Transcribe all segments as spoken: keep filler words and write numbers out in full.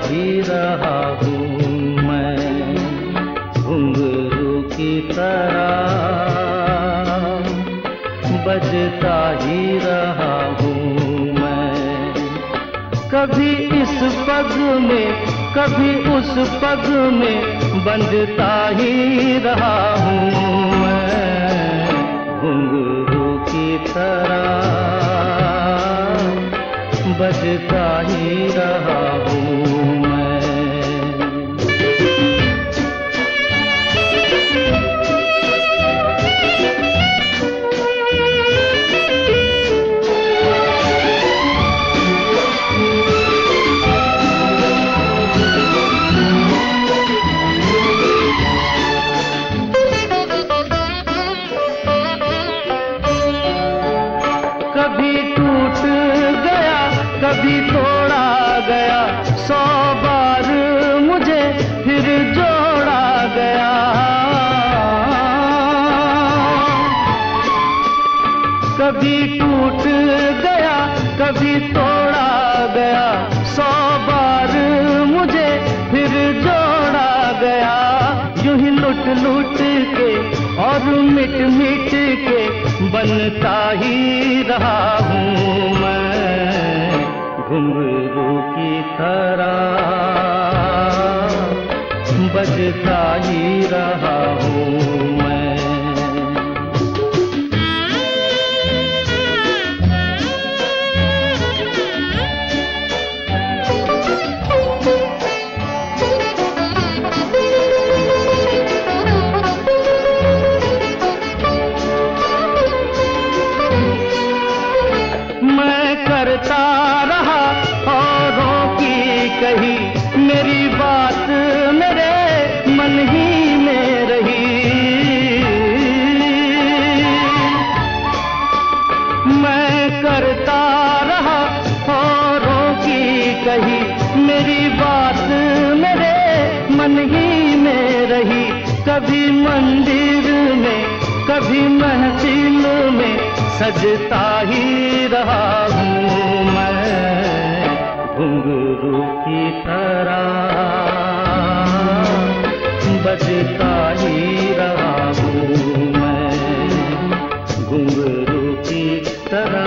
ही रहा हूँ मैं, घुंघरू की तरह बजता ही रहा हूँ मैं। कभी इस पग में कभी उस पग में बंधता ही रहा हूँ मैं, घुंघरू की तरह बजता ही रहा हूँ मैं। कभी टूट गया कभी तोड़ा गया, सौ बार मुझे फिर जोड़ा गया। कभी टूट गया कभी तोड़ा गया, सौ बार मुझे फिर जोड़ा गया। यूं ही लुट लुट के और मिट मिट के बनता ही रहा हूँ मैं, घुंघरू की तरह बजता ही रहा हूँ मैं। करता रहा औरों की कही, मेरी बात मेरे मन ही में रही। मैं करता रहा औरों की कही, मेरी बात मेरे मन ही में रही। कभी मंदिर में कभी महफिल में सजता ही रहा हूँ मैं, घुंघरू की तरह बजता ही रहा हूँ मैं, घुंघरू की तरह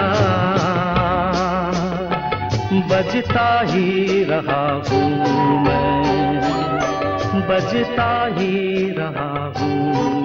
बजता ही रहा हूँ मैं, बजता ही रहा हूँ।